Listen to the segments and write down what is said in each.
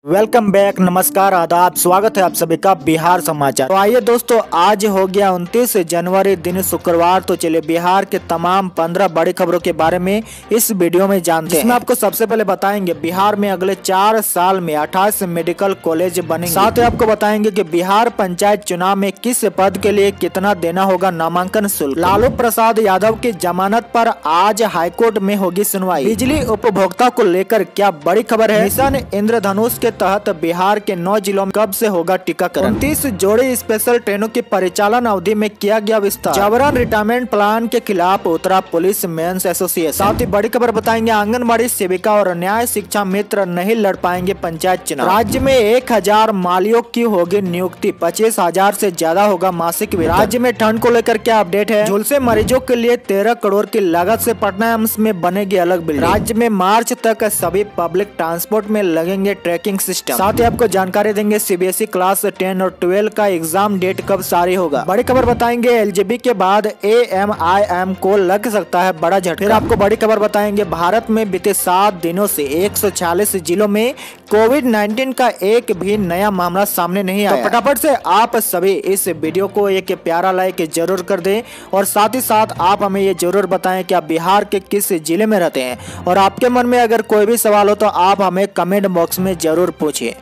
Welcome back, नमस्कार, आदाब, स्वागत है आप सभी का बिहार समाचार। तो आइए दोस्तों, आज हो गया 29 जनवरी दिन शुक्रवार। तो चलिए बिहार के तमाम 15 बड़ी खबरों के बारे में इस वीडियो में जानते हैं। इसमें आपको सबसे पहले बताएंगे बिहार में अगले 4 साल में 28 मेडिकल कॉलेज बनेंगे। साथ ही आपको बताएंगे कि बिहार पंचायत चुनाव में किस पद के लिए कितना देना होगा नामांकन शुल्क। लालू प्रसाद यादव की जमानत पर आज हाईकोर्ट में होगी सुनवाई। बिजली उपभोक्ता को लेकर क्या बड़ी खबर है। मिशन इंद्रधनुष के तहत बिहार के 9 जिलों में कब से होगा टीकाकरण। 29 जोड़ी स्पेशल ट्रेनों की परिचालन अवधि में किया गया विस्तार। जबरन रिटायरमेंट प्लान के खिलाफ उतरा पुलिस मेंस एसोसिएशन। साथ ही बड़ी खबर बताएंगे आंगनबाड़ी सेविका और न्याय शिक्षा मित्र नहीं लड़ पाएंगे पंचायत चुनाव। राज्य में 1000 मालियों की होगी नियुक्ति, 25,000 से ज्यादा होगा मासिक वेतन। राज्य में ठंड को लेकर क्या अपडेट है। झुलसे मरीजों के लिए 13 करोड़ की लागत से पटना एम्स में बनेगी अलग बिल्डिंग। राज्य में मार्च तक सभी पब्लिक ट्रांसपोर्ट में लगेंगे ट्रैकिंग सिस्टम। साथ ही आपको जानकारी देंगे सीबीएसई क्लास 10 और 12 का एग्जाम डेट कब जारी होगा। बड़ी खबर बताएंगे एलजीबी के बाद एएमआईएम को लग सकता है बड़ा झटका। फिर आपको बड़ी खबर बताएंगे भारत में बीते 7 दिनों से 146 जिलों में कोविड-19 का एक भी नया मामला सामने नहीं आया। तो फटाफट से आप सभी इस वीडियो को एक प्यारा लाइक जरूर कर दें और साथ ही साथ आप हमें ये जरूर बताएं कि आप बिहार के किस जिले में रहते हैं और आपके मन में अगर कोई भी सवाल हो तो आप हमें कमेंट बॉक्स में जरूर पूछिए।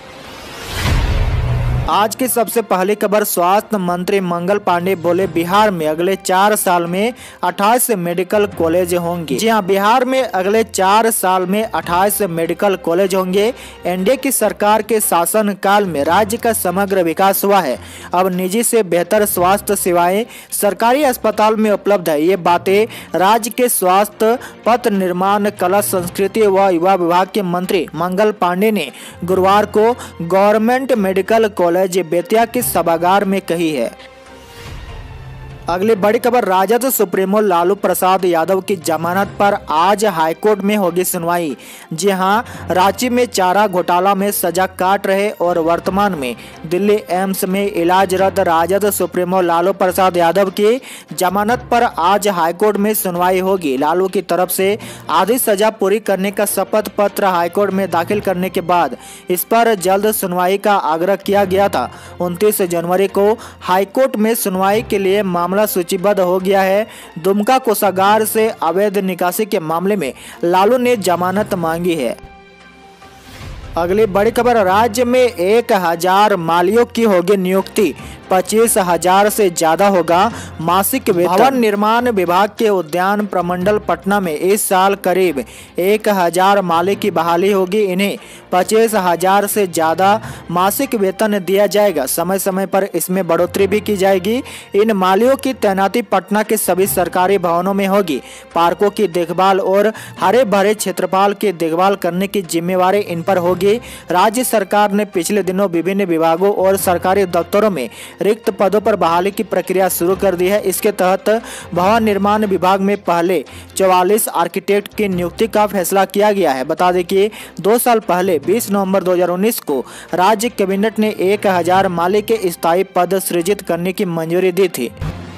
आज की सबसे पहली खबर, स्वास्थ्य मंत्री मंगल पांडे बोले बिहार में अगले 4 साल में 28 मेडिकल कॉलेज होंगे। जी हां, बिहार में अगले 4 साल में 28 मेडिकल कॉलेज होंगे। एनडीए की सरकार के शासन काल में राज्य का समग्र विकास हुआ है। अब निजी से बेहतर स्वास्थ्य सेवाएं सरकारी अस्पताल में उपलब्ध है। ये बातें राज्य के स्वास्थ्य, पथ निर्माण, कला, संस्कृति व युवा विभाग के मंत्री मंगल पांडे ने गुरुवार को गवर्नमेंट मेडिकल कॉलेज बेतिया के सभागार में कही है। अगली बड़ी खबर, राजद सुप्रीमो लालू प्रसाद यादव की जमानत पर आज हाईकोर्ट में होगी सुनवाई। जी हां, रांची में चारा घोटाला में सजा काट रहे और वर्तमान में दिल्ली एम्स में इलाजरत राजद सुप्रीमो लालू प्रसाद यादव की जमानत पर आज हाईकोर्ट में सुनवाई होगी। लालू की तरफ से आधी सजा पूरी करने का शपथ पत्र हाईकोर्ट में दाखिल करने के बाद इस पर जल्द सुनवाई का आग्रह किया गया था। 29 जनवरी को हाईकोर्ट में सुनवाई के लिए मामला सूचीबद्ध हो गया है। दुमका कोषागार से अवैध निकासी के मामले में लालू ने जमानत मांगी है। अगली बड़ी खबर, राज्य में 1000 मालियों की होगी नियुक्ति, 25,000 से ज्यादा होगा मासिक वेतन। भवन निर्माण विभाग के उद्यान प्रमंडल पटना में इस साल करीब 1000 माली की बहाली होगी। इन्हें 25,000 से ज्यादा मासिक वेतन दिया जाएगा। समय समय पर इसमें बढ़ोतरी भी की जाएगी। इन मालियों की तैनाती पटना के सभी सरकारी भवनों में होगी। पार्कों की देखभाल और हरे भरे क्षेत्रफल की देखभाल करने की जिम्मेवारी इन पर होगी। राज्य सरकार ने पिछले दिनों विभिन्न विभागों और सरकारी दफ्तरों में रिक्त पदों पर बहाली की प्रक्रिया शुरू कर दी है। इसके तहत भवन निर्माण विभाग में पहले 44 आर्किटेक्ट की नियुक्ति का फैसला किया गया है। बता दें कि 2 साल पहले 20 नवंबर 2019 को राज्य कैबिनेट ने 1000 माली के स्थायी पद सृजित करने की मंजूरी दी थी।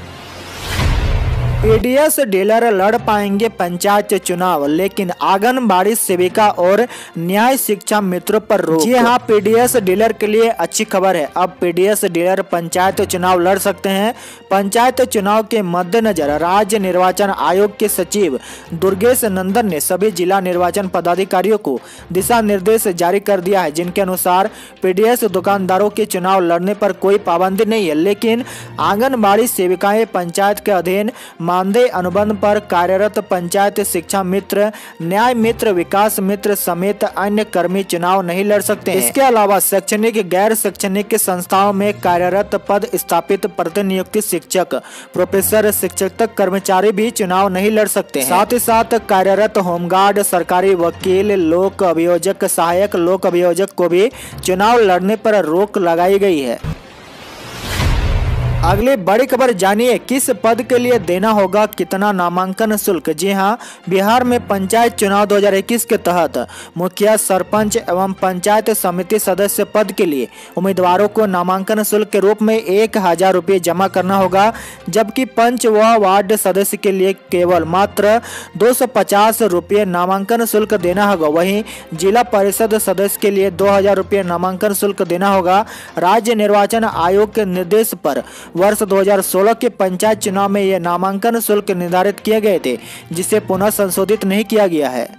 पीडीएस डीलर लड़ पाएंगे पंचायत चुनाव, लेकिन आंगनबाड़ी सेविका और न्याय शिक्षा मित्रों पर रोक। जी हां, पीडीएस डीलर के लिए अच्छी खबर है। अब पीडीएस डीलर पंचायत चुनाव लड़ सकते हैं। पंचायत चुनाव के मद्देनजर राज्य निर्वाचन आयोग के सचिव दुर्गेश नंदन ने सभी जिला निर्वाचन पदाधिकारियों को दिशा निर्देश जारी कर दिया है, जिनके अनुसार पीडीएस दुकानदारों के चुनाव लड़ने पर कोई पाबंदी नहीं है, लेकिन आंगनबाड़ी सेविकाएं पंचायत के अधीन मानदेय अनुबंध पर कार्यरत पंचायत शिक्षा मित्र, न्याय मित्र, विकास मित्र समेत अन्य कर्मी चुनाव नहीं लड़ सकते हैं। इसके अलावा शैक्षणिक, गैर शैक्षणिक संस्थाओं में कार्यरत पद स्थापित प्रतिनियुक्त शिक्षक, प्रोफेसर, शिक्षक तक कर्मचारी भी चुनाव नहीं लड़ सकते हैं। साथ ही साथ कार्यरत होमगार्ड, सरकारी वकील, लोक अभियोजक, सहायक लोक अभियोजक को भी चुनाव लड़ने पर रोक लगाई गई है। अगली बड़ी खबर जानिए, किस पद के लिए देना होगा कितना नामांकन शुल्क। जी हां, बिहार में पंचायत चुनाव 2021 के तहत मुखिया, सरपंच एवं पंचायत समिति सदस्य पद के लिए उम्मीदवारों को नामांकन शुल्क के रूप में 1000 रुपये जमा करना होगा, जबकि पंच व वार्ड सदस्य के लिए केवल मात्र 250 रुपये नामांकन शुल्क देना होगा। वहीं जिला परिषद सदस्य के लिए 2000 रुपये नामांकन शुल्क देना होगा। राज्य निर्वाचन आयोग के निर्देश पर वर्ष 2016 के पंचायत चुनाव में ये नामांकन शुल्क निर्धारित किए गए थे, जिसे पुनः संशोधित नहीं किया गया है।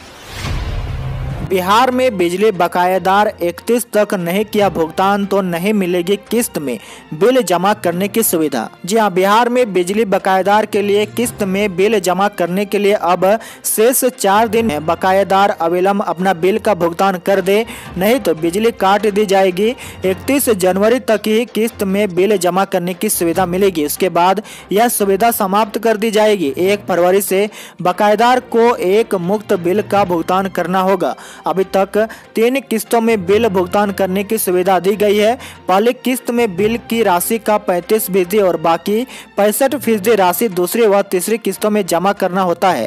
बिहार में बिजली बकायेदार 31 तक नहीं किया भुगतान तो नहीं मिलेगी किस्त में बिल जमा करने की सुविधा। जी हां, बिहार में बिजली बकायेदार के लिए किस्त में बिल जमा करने के लिए अब शेष 4 दिन है। बकायेदार अविलंब अपना बिल का भुगतान कर दे, नहीं तो बिजली काट दी जाएगी। 31 जनवरी तक ही किस्त में बिल जमा करने की सुविधा मिलेगी। उसके बाद यह सुविधा समाप्त कर दी जाएगी। 1 फरवरी से बकायेदार को एक मुक्त बिल का भुगतान करना होगा। अभी तक 3 किस्तों में बिल भुगतान करने की सुविधा दी गई है। पहली किस्त में बिल की राशि का 35% और बाकी 65% राशि दूसरी व तीसरी किस्तों में जमा करना होता है।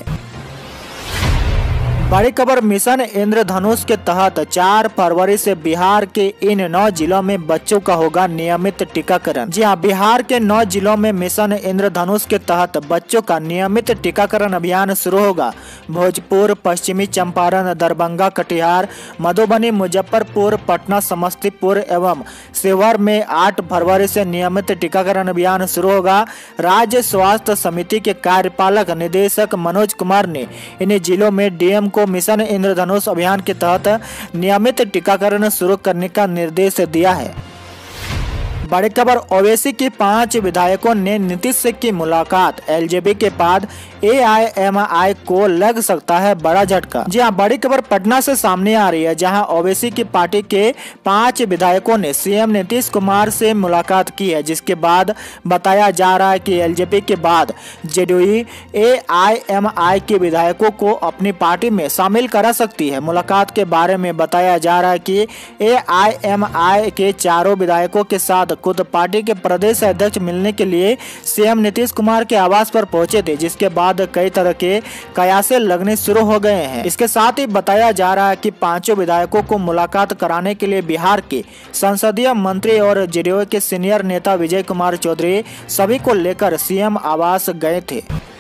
बड़ी खबर, मिशन इंद्रधनुष के तहत 4 फरवरी से बिहार के इन 9 जिलों में बच्चों का होगा नियमित टीकाकरण। जी हां, बिहार के 9 जिलों में मिशन इंद्रधनुष के तहत बच्चों का नियमित टीकाकरण अभियान शुरू होगा। भोजपुर, पश्चिमी चंपारण, दरभंगा, कटिहार, मधुबनी, मुजफ्फरपुर, पटना, समस्तीपुर एवं शिवहर में 8 फरवरी से नियमित टीकाकरण अभियान शुरू होगा। राज्य स्वास्थ्य समिति के कार्यपालक निदेशक मनोज कुमार ने इन जिलों में डीएम को मिशन इंद्रधनुष अभियान के तहत नियमित टीकाकरण शुरू करने का निर्देश दिया है। बड़ी खबर, ओवैसी की 5 विधायकों ने नीतीश से की मुलाकात। एलजेपी के बाद एआईएमआई को लग सकता है बड़ा झटका। जी हां, बड़ी खबर पटना से सामने आ रही है, जहां ओवैसी की पार्टी के 5 विधायकों ने सीएम नीतीश कुमार से मुलाकात की है, जिसके बाद बताया जा रहा है कि एलजेपी के बाद जेडीयू एआईएमआई के विधायकों को अपनी पार्टी में शामिल करा सकती है। मुलाकात के बारे में बताया जा रहा है कि एआईएमआई के 4 विधायकों के साथ खुद पार्टी के प्रदेश अध्यक्ष मिलने के लिए सीएम नीतीश कुमार के आवास पर पहुंचे थे, जिसके बाद कई तरह के कयासे लगने शुरू हो गए हैं। इसके साथ ही बताया जा रहा है कि 5 विधायकों को मुलाकात कराने के लिए बिहार के संसदीय मंत्री और जेडीयू के सीनियर नेता विजय कुमार चौधरी सभी को लेकर सीएम आवास गए थे।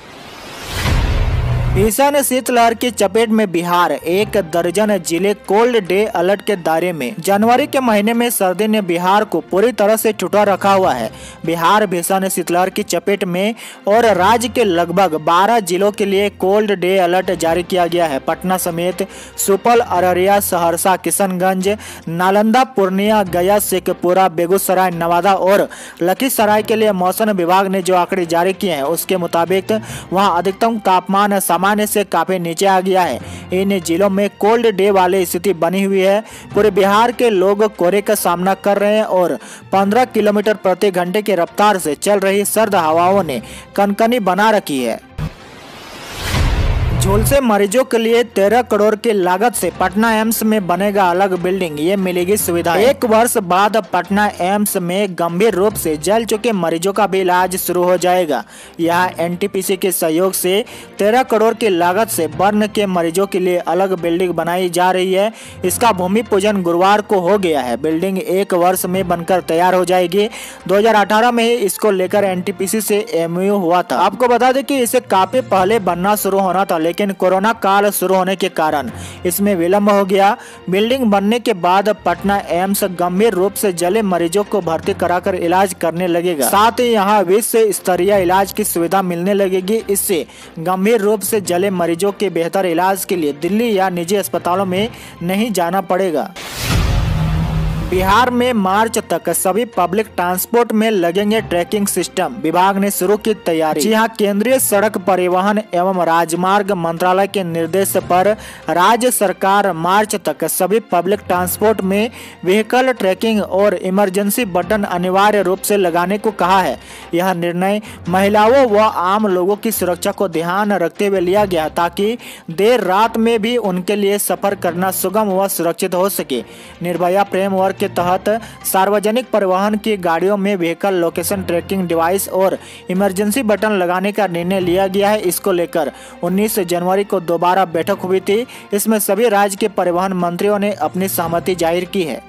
भीषण शीतलहर की चपेट में बिहार, 1 दर्जन जिले कोल्ड डे अलर्ट के दायरे में। जनवरी के महीने में सर्दी ने बिहार को पूरी तरह से छुटा रखा हुआ है। बिहार भीषण शीतलहर की चपेट में और राज्य के लगभग 12 जिलों के लिए कोल्ड डे अलर्ट जारी किया गया है। पटना समेत सुपौल, अररिया, सहरसा, किशनगंज, नालंदा, पूर्णिया, गया, शेखपुरा, बेगूसराय, नवादा और लखीसराय के लिए मौसम विभाग ने जो आंकड़े जारी किए हैं, उसके मुताबिक वहां अधिकतम तापमान सामान्य से काफी नीचे आ गया है। इन जिलों में कोल्ड डे वाली स्थिति बनी हुई है। पूरे बिहार के लोग कोहरे का सामना कर रहे हैं और 15 किलोमीटर प्रति घंटे की रफ्तार से चल रही सर्द हवाओं ने कनकनी बना रखी है। झुलसे मरीजों के लिए 13 करोड़ की लागत से पटना एम्स में बनेगा अलग बिल्डिंग, ये मिलेगी सुविधा। 1 वर्ष बाद पटना एम्स में गंभीर रूप से जल चुके मरीजों का भी इलाज शुरू हो जाएगा। यह एनटीपीसी के सहयोग से 13 करोड़ की लागत से बर्न के मरीजों के लिए अलग बिल्डिंग बनाई जा रही है। इसका भूमि पूजन गुरुवार को हो गया है। बिल्डिंग 1 वर्ष में बनकर तैयार हो जाएगी। 2018 में ही इसको लेकर एनटीपीसी से एमओयू हुआ था। आपको बता दें कि इसे काफी पहले बनना शुरू होना था, लेकिन कोरोना काल शुरू होने के कारण इसमें विलंब हो गया। बिल्डिंग बनने के बाद पटना एम्स गंभीर रूप से जले मरीजों को भर्ती कराकर इलाज करने लगेगा। साथ ही यहाँ विश्व स्तरीय इलाज की सुविधा मिलने लगेगी। इससे गंभीर रूप से जले मरीजों के बेहतर इलाज के लिए दिल्ली या निजी अस्पतालों में नहीं जाना पड़ेगा। बिहार में मार्च तक सभी पब्लिक ट्रांसपोर्ट में लगेंगे ट्रैकिंग सिस्टम, विभाग ने शुरू की तैयारी। जी हां, केंद्रीय सड़क परिवहन एवं राजमार्ग मंत्रालय के निर्देश पर राज्य सरकार मार्च तक सभी पब्लिक ट्रांसपोर्ट में व्हीकल ट्रैकिंग और इमरजेंसी बटन अनिवार्य रूप से लगाने को कहा है। यह निर्णय महिलाओं व आम लोगों की सुरक्षा को ध्यान रखते हुए लिया गया, ताकि देर रात में भी उनके लिए सफर करना सुगम व सुरक्षित हो सके। निर्भया फ्रेमवर्क के तहत सार्वजनिक परिवहन की गाड़ियों में व्हीकल लोकेशन ट्रैकिंग डिवाइस और इमरजेंसी बटन लगाने का निर्णय लिया गया है। इसको लेकर 19 जनवरी को दोबारा बैठक हुई थी। इसमें सभी राज्य के परिवहन मंत्रियों ने अपनी सहमति जाहिर की है।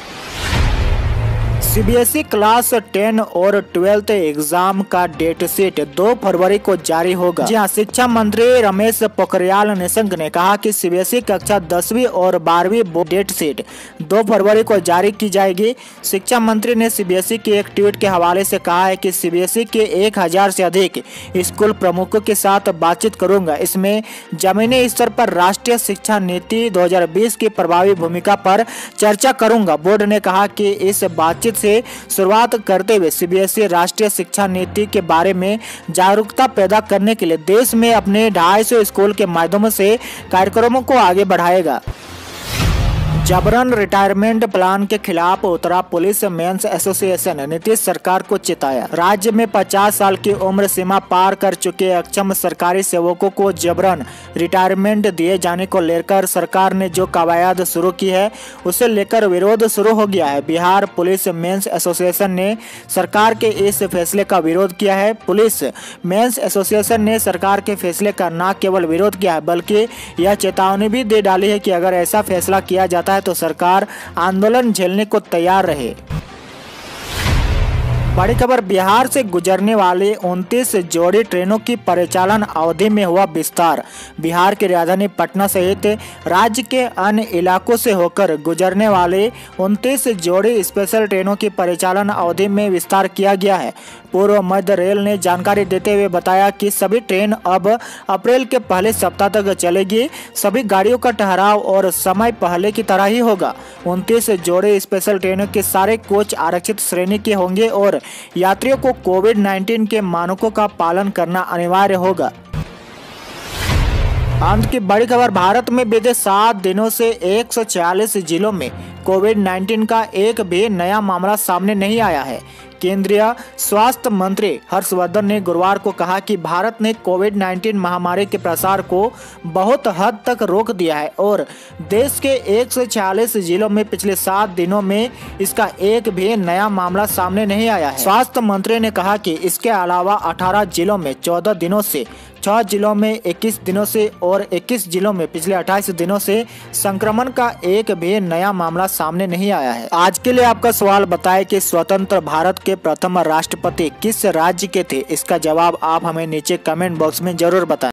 सीबीएसई क्लास 10 और 12th एग्जाम का डेट शीट 2 फरवरी को जारी होगा। जी हां, शिक्षा मंत्री रमेश पोखरियाल निशंक ने कहा कि सीबीएसई कक्षा 10वीं और 12वीं बोर्ड डेट शीट 2 फरवरी को जारी की जाएगी। शिक्षा मंत्री ने सीबीएसई के एक ट्वीट के हवाले से कहा है कि सीबीएसई के 1000 से अधिक स्कूल प्रमुखों के साथ बातचीत करूंगा। इसमें जमीनी स्तर पर राष्ट्रीय शिक्षा नीति 2020 की प्रभावी भूमिका पर चर्चा करूंगा। बोर्ड ने कहा कि इस बातचीत से शुरुआत करते हुए सीबीएसई राष्ट्रीय शिक्षा नीति के बारे में जागरूकता पैदा करने के लिए देश में अपने 250 स्कूल के माध्यम से कार्यक्रमों को आगे बढ़ाएगा। जबरन रिटायरमेंट प्लान के खिलाफ उत्तरा पुलिस मेंस एसोसिएशन ने नीतीश सरकार को चिताया। राज्य में 50 साल की उम्र सीमा पार कर चुके अक्षम सरकारी सेवकों को जबरन रिटायरमेंट दिए जाने को लेकर सरकार ने जो कवायद शुरू की है उसे लेकर विरोध शुरू हो गया है। बिहार पुलिस मेंस एसोसिएशन ने सरकार के इस फैसले का विरोध किया है। पुलिस मेंस एसोसिएशन ने सरकार के फैसले का न केवल विरोध किया है बल्कि यह चेतावनी भी दे डाली है कि अगर ऐसा फैसला किया जाता है तो सरकार आंदोलन झेलने को तैयार रहे। बड़ी खबर, बिहार से गुजरने वाले 29 जोड़ी ट्रेनों की परिचालन अवधि में हुआ विस्तार। बिहार की राजधानी पटना सहित राज्य के अन्य इलाकों से होकर गुजरने वाले 29 जोड़ी स्पेशल ट्रेनों की परिचालन अवधि में विस्तार किया गया है। पूर्व मध्य रेल ने जानकारी देते हुए बताया कि सभी ट्रेन अब अप्रैल के पहले सप्ताह तक चलेगी। सभी गाड़ियों का ठहराव और समय पहले की तरह ही होगा। 29 जोड़ी स्पेशल ट्रेनों के सारे कोच आरक्षित श्रेणी के होंगे और यात्रियों को कोविड-19 के मानकों का पालन करना अनिवार्य होगा। अंत की बड़ी खबर, भारत में बीते 7 दिनों से 146 जिलों में कोविड-19 का एक भी नया मामला सामने नहीं आया है। केंद्रीय स्वास्थ्य मंत्री हर्षवर्धन ने गुरुवार को कहा कि भारत ने कोविड-19 महामारी के प्रसार को बहुत हद तक रोक दिया है और देश के 146 जिलों में पिछले 7 दिनों में इसका एक भी नया मामला सामने नहीं आया है। स्वास्थ्य मंत्री ने कहा कि इसके अलावा 18 जिलों में 14 दिनों से, 6 जिलों में 21 दिनों से और 21 जिलों में पिछले 28 दिनों से संक्रमण का एक भी नया मामला सामने नहीं आया है। आज के लिए आपका सवाल बताएं कि स्वतंत्र भारत के प्रथम राष्ट्रपति किस राज्य के थे? इसका जवाब आप हमें नीचे कमेंट बॉक्स में जरूर बताएं।